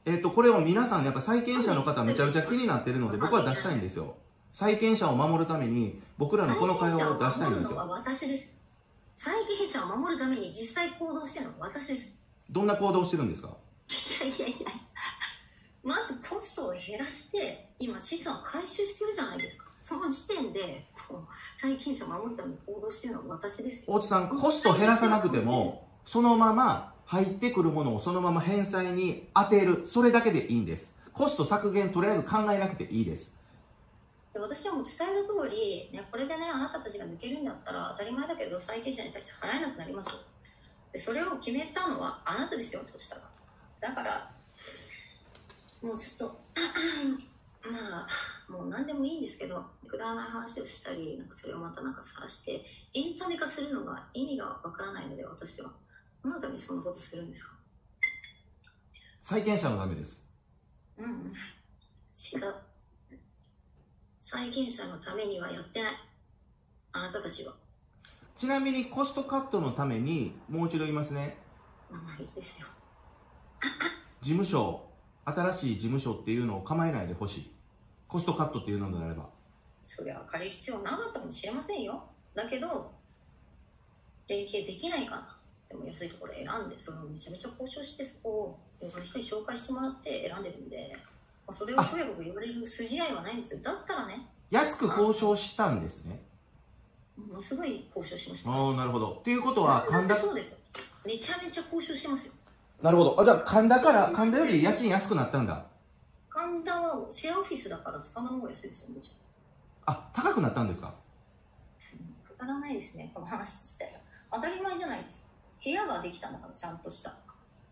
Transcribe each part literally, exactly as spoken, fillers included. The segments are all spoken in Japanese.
えっと、これを皆さん、やっぱ債権者の方めちゃめちゃ気になってるので、僕は出したいんですよ。債権者を守るために、僕らのこの会話を出したいんですよ。 債権者を守るのは私です。債権者を守るために実際行動してるのは私です。 どんな行動してるんですか？ いやいやいや、まずコストを減らして、今資産を回収してるじゃないですか。その時点で、債権者を守るために行動してるのは私ですよ。 大津さん、コスト減らさなくても、そのまま入ってくるものをそのまま返済に当てる。それだけでいいんです。コスト削減とりあえず考えなくていいです。 私はもう伝える通り、ね、これでね、あなたたちが抜けるんだったら当たり前だけど、債権者に対して払えなくなります。でそれを決めたのはあなたですよ、そしたら。だから、もうちょっと、まあ、もう何でもいいんですけど、くだらない話をしたり、なんかそれをまたなんか晒して、エンタメ化するのが意味がわからないので、私は。何のためにそんなことするんですか？ 債権者のためです。 うん、違う。債権者のためにはやってない。あなたたちは。 ちなみにコストカットのために、もう一度言いますね。 まあいいですよ。 事務所、新しい事務所っていうのを構えないでほしい。コストカットっていうのであれば。 それは借りる必要なかったかもしれませんよ。だけど、連携できないかな。でも安いところ選んで、それをめちゃめちゃ交渉して、そこをいろんな人に紹介してもらって選んでるんで、それをとやかく言われる筋合いはないんですよ。だったらね。 安く交渉したんですね。 ものすごい交渉しました。 ああ、なるほど。っていうことは、神田。 そうですよ。めちゃめちゃ交渉してますよ。 なるほど。あ、じゃあ、神田から、神田より家賃安くなったんだ。 神田はシェアオフィスだから、スカナの方が安いですよ、もちろん。 あ、高くなったんですか？ くだらないですね、この話自体が。当たり前じゃないですか。部屋ができたんだから、ちゃんとした。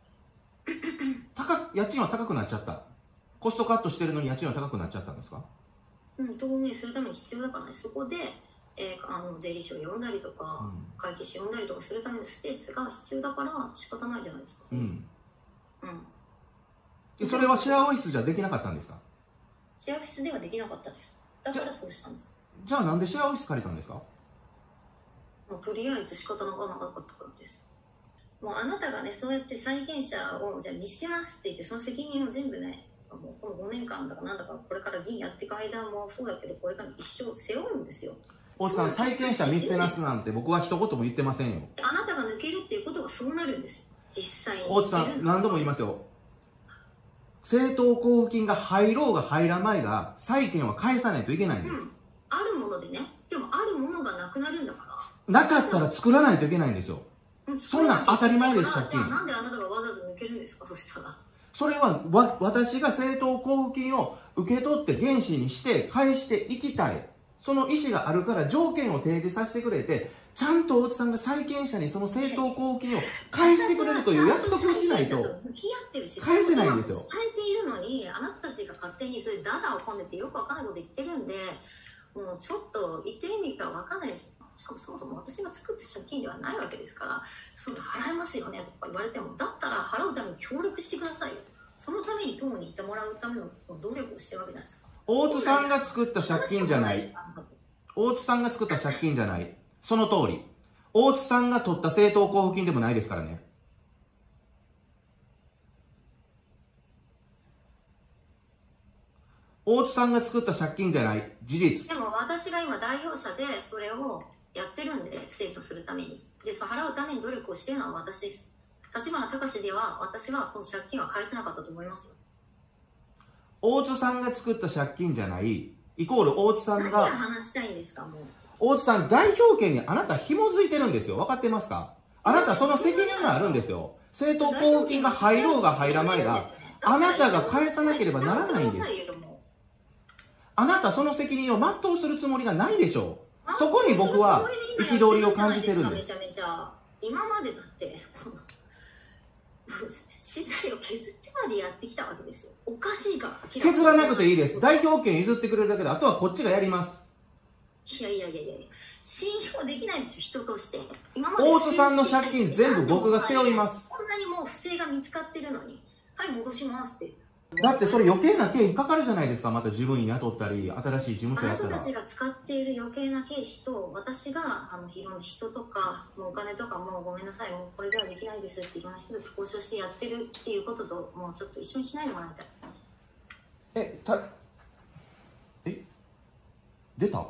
高、家賃は高くなっちゃった。コストカットしてるのに家賃は高くなっちゃったんですか？ うん、透明するために必要だからね、そこで、えー、あの税理士を呼んだりとか、うん、会計士呼んだりとかするためのスペースが必要だから仕方ないじゃないですか。うん。うん。 で、それはシェアオフィスじゃできなかったんですか？ シェアオフィスではできなかったです。だからそうしたんです。 じゃあなんでシェアオフィス借りたんですか？ もうとりあえず仕方なかなかったからです。もうあなたがね、そうやって債権者をじゃあ見捨てますって言って、その責任を全部ね、もうこのごねんかんだかなんだかこれから議員やっていく間もそうだけど、これから一生背負うんですよ。 大津さん、債権者見捨てますなんて僕は一言も言ってませんよ。 あなたが抜けるっていうことがそうなるんですよ、実際に。 大津さん、何度も言いますよ。政党交付金が入ろうが入らないが、債権は返さないといけないんです。うん、 あるものでね、でもあるものがなくなるんだから。 なかったら作らないといけないんですよ。そんなん当たり前です、借金。 じゃあなんであなたがわざわざ抜けるんですか、そしたら。 それはわ私が政党交付金を受け取って原資にして返していきたい。その意思があるから条件を提示させてくれて、ちゃんと大津さんが債権者にその政党交付金を返してくれるという約束をしないと返せないんですよ。 伝えているのに、あなたたちが勝手にそれダダをこねてよくわかんないこと言ってるんで、もうちょっと言ってる意味がわかんないです。しかもそもそも私が作った借金ではないわけですから、それ払えますよねとか言われても、だったら払うために協力してくださいよ。そのために党に行ってもらうための努力をしてるわけじゃないですか。 大津さんが作った借金じゃない。大津さんが作った借金じゃない。その通り。大津さんが取った政党交付金でもないですからね。大津さんが作った借金じゃない。事実。 でも私が今代表者でそれをやってるんで、精査するために。で、そ払うために努力をしてるのは私です。立花隆では私はこの借金は返せなかったと思いますよ。 大津さんが作った借金じゃない、イコール大津さんが。 何が話したいんですか、もう。 大津さん、代表権にあなた紐づいてるんですよ。分かってますか？あなたその責任があるんですよ。政党交付金が入ろうが入らないが、あなたが返さなければならないんです。あなたその責任を全うするつもりがないでしょう。そこに僕は憤りを感じてるんです。 めちゃめちゃ今までだってこの資材を削ってまでやってきたわけですよ。おかしいから。 削らなくていいです。代表権譲ってくれるだけで、あとはこっちがやります。 いやいやいやいや、信用できないでしょ、人として。今まで大津さんの借金全部僕が背負います。 こんなにもう不正が見つかってるのに、はい、戻しますって。 だってそれ余計な経費かかるじゃないですか。また自分に雇ったり、新しい事務あな所やったら。 たたちが使っている余計な経費と、私があのいろんな人とかもうお金とかもごめんなさい、もうこれではできないですっていろんな人と交渉してやってるっていうことと、もうちょっと一緒にしないでもらいたい。 え、た、え、出た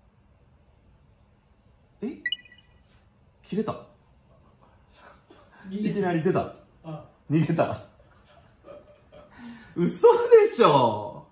え切れたいきなり出た。逃げた。嘘でしょ。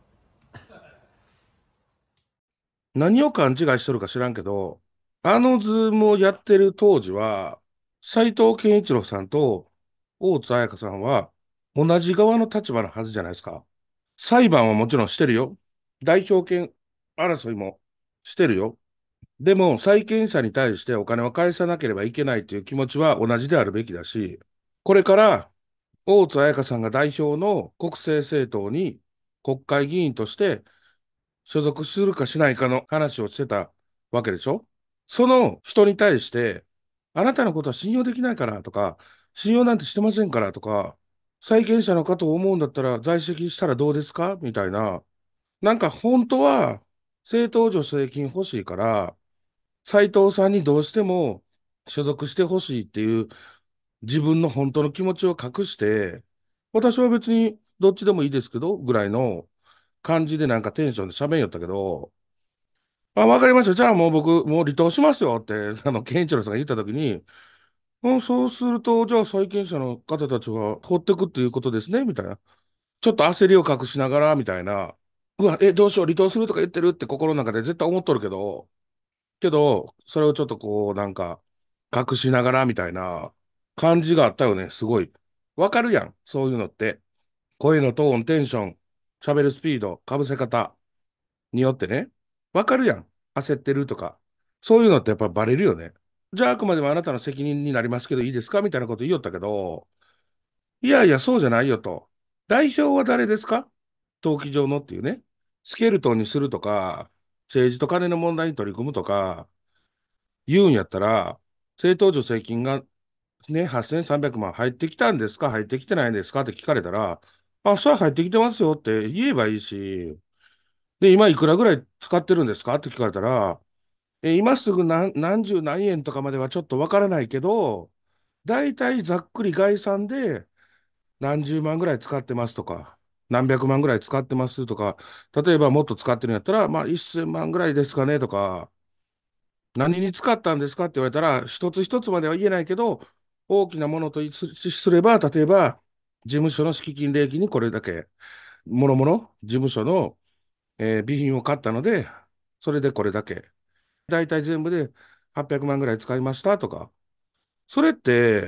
何を勘違いしとるか知らんけど、あのズームをやってる当時は、斉藤健一郎さんと大津彩香さんは同じ側の立場のはずじゃないですか。裁判はもちろんしてるよ。代表権争いもしてるよ。でも、債権者に対してお金を返さなければいけないという気持ちは同じであるべきだし、これから大津彩香さんが代表の国政政党に国会議員として所属するかしないかの話をしてたわけでしょ。その人に対して、あなたのことは信用できないからとか、信用なんてしてませんからとか、債権者の方を思うんだったら在籍したらどうですかみたいな。なんか本当は政党助成金欲しいから、斉藤さんにどうしても所属してほしいっていう自分の本当の気持ちを隠して、私は別にどっちでもいいですけど、ぐらいの感じでなんかテンションで喋んよったけど、あ、わかりました。じゃあもう僕、もう離党しますよって、あの、健一郎さんが言ったときに、うん、そうすると、じゃあ債権者の方たちは放ってくっていうことですね、みたいな。ちょっと焦りを隠しながら、みたいな。うわ、え、どうしよう、離党するとか言ってるって心の中で絶対思っとるけど、けど、それをちょっとこう、なんか、隠しながら、みたいな感じがあったよね、すごい。わかるやん、そういうのって。声のトーン、テンション、喋るスピード、かぶせ方によってね、わかるやん。焦ってるとか。そういうのってやっぱバレるよね。じゃああくまでもあなたの責任になりますけどいいですかみたいなこと言いよったけど、いやいや、そうじゃないよと。代表は誰ですか登記上のっていうね。スケルトンにするとか、政治と金の問題に取り組むとか、言うんやったら、政党助成金がね、はっせんさんびゃくまん入ってきたんですか入ってきてないんですかって聞かれたら、あ、それは入ってきてますよって言えばいいし、で、今いくらぐらい使ってるんですかって聞かれたら、え、今すぐ何、何十何円とかまではちょっとわからないけど、だいたいざっくり概算で何十万ぐらい使ってますとか、何百万ぐらい使ってますとか、例えばもっと使ってるんやったら、まあせんまんぐらいですかねとか、何に使ったんですかって言われたら、一つ一つまでは言えないけど、大きなものとすすれば、例えば、事務所の敷金礼金にこれだけ、もろもろ事務所の、えー備品を買ったので、それでこれだけ。大体全部ではっぴゃくまんぐらい使いましたとか。それって、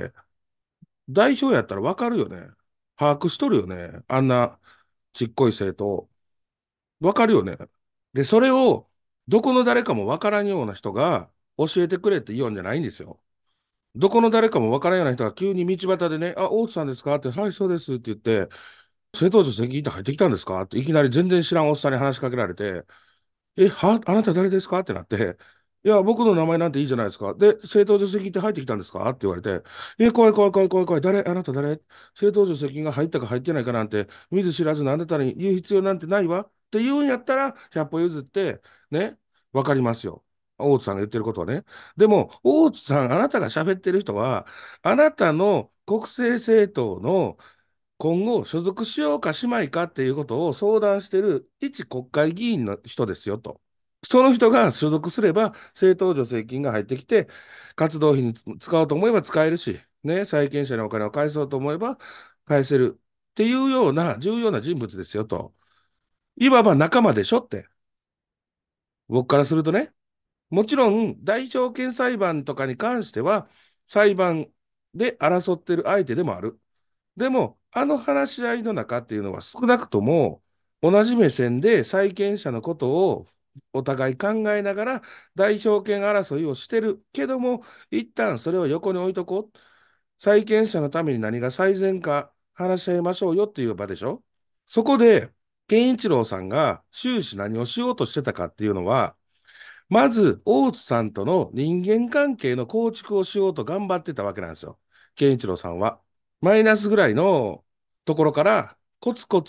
代表やったらわかるよね。把握しとるよね。あんなちっこい生徒。わかるよね。で、それを、どこの誰かもわからんような人が教えてくれって言うんじゃないんですよ。どこの誰かもわからんような人が急に道端でね、あ、大津さんですかって、はい、そうですって言って、生徒助成金って入ってきたんですかっていきなり全然知らんおっさんに話しかけられて、え、は、あなた誰ですかってなって、いや、僕の名前なんていいじゃないですか。で、政党助成金って入ってきたんですかって言われて、え、怖い怖い怖い怖い怖い、誰、あなた誰政党助成金が入ったか入ってないかなんて、見ず知らずなんでたらに言う必要なんてないわって言うんやったら、ひゃっぽ譲って、ね、わかりますよ。大津さんが言ってることはね。でも、大津さん、あなたが喋ってる人は、あなたの国政政党の今後所属しようかしまいかっていうことを相談している一国会議員の人ですよと。その人が所属すれば政党助成金が入ってきて、活動費に使おうと思えば使えるし、ね、債権者にお金を返そうと思えば返せるっていうような重要な人物ですよと。いわば仲間でしょって。僕からするとね。もちろん代表権裁判とかに関しては裁判で争ってる相手でもある。でも、あの話し合いの中っていうのは少なくとも同じ目線で債権者のことをお互い考えながら代表権争いをしてるけども、一旦それを横に置いとこう。債権者のために何が最善か話し合いましょうよっていう場でしょ。そこで、健一郎さんが終始何をしようとしてたかっていうのは、まず、大津さんとの人間関係の構築をしようと頑張ってたわけなんですよ。健一郎さんは。マイナスぐらいのところから、コツコツ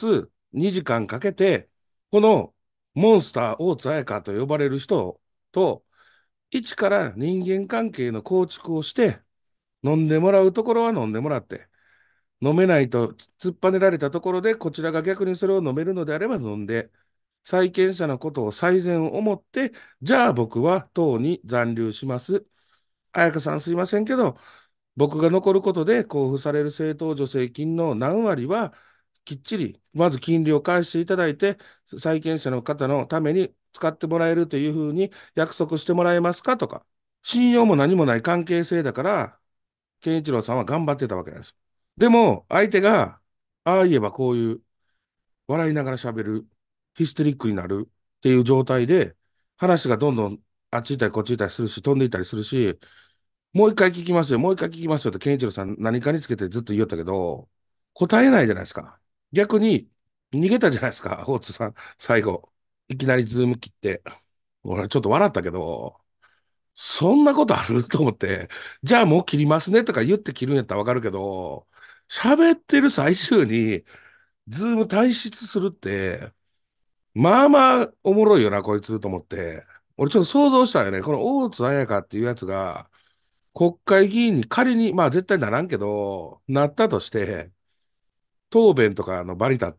にじかんかけて、このモンスター大津彩香と呼ばれる人と、一から人間関係の構築をして、飲んでもらうところは飲んでもらって、飲めないと突っぱねられたところで、こちらが逆にそれを飲めるのであれば飲んで、債権者のことを最善を思って、じゃあ僕は党に残留します。彩香さんすいませんけど、僕が残ることで交付される政党助成金の何割はきっちり、まず金利を返していただいて、債権者の方のために使ってもらえるというふうに約束してもらえますかとか、信用も何もない関係性だから、健一郎さんは頑張ってたわけなんです。でも、相手が、ああ言えばこういう笑いながら喋る、ヒステリックになるっていう状態で、話がどんどんあっち行ったりこっち行ったりするし、飛んでいったりするし、もう一回聞きますよ、もう一回聞きますよって、健一郎さん何かにつけてずっと言おったけど、答えないじゃないですか。逆に逃げたじゃないですか、大津さん、最後。いきなりズーム切って。俺ちょっと笑ったけど、そんなことあると思って、じゃあもう切りますねとか言って切るんやったらわかるけど、喋ってる最中に、ズーム退出するって、まあまあおもろいよな、こいつと思って。俺ちょっと想像したよね。この大津彩香っていうやつが、国会議員に仮に、まあ絶対ならんけど、なったとして、答弁とかの場に立って、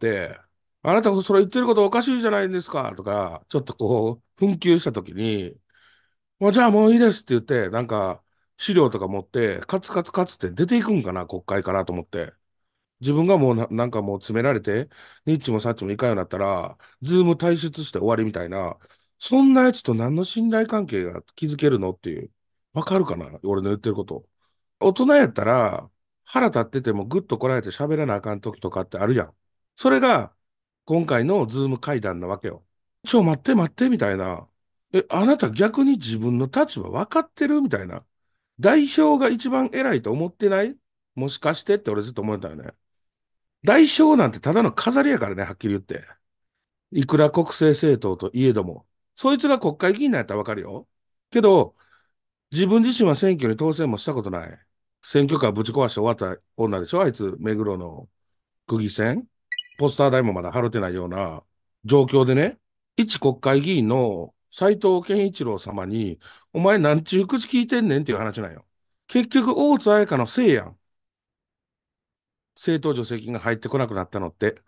あなたそれ言ってることおかしいじゃないですかとか、ちょっとこう、紛糾したときに、もうじゃあもういいですって言って、なんか資料とか持って、カツカツカツって出ていくんかな、国会からと思って。自分がもうな、なんかもう詰められて、ニッチもサッチもいかんようになったら、ズーム退出して終わりみたいな、そんなやつと何の信頼関係が築けるのっていう。わかるかな俺の言ってること。大人やったら、腹立っててもぐっとこらえて喋らなあかん時とかってあるやん。それが、今回のズーム会談なわけよ。ちょ、待って待ってみたいな。え、あなた逆に自分の立場分かってるみたいな。代表が一番偉いと思ってないもしかしてって俺ずっと思ってたよね。代表なんてただの飾りやからね、はっきり言って。いくら国政政党といえども。そいつが国会議員なんやったらわかるよ。けど、自分自身は選挙に当選もしたことない。選挙カーぶち壊して終わった女でしょあいつ、目黒の区議選ポスター代もまだ払ってないような状況でね、一国会議員の斉藤健一郎様に、お前なんちゅう口聞いてんねんっていう話なんよ。結局、大津彩香のせいやん。政党助成金が入ってこなくなったのって。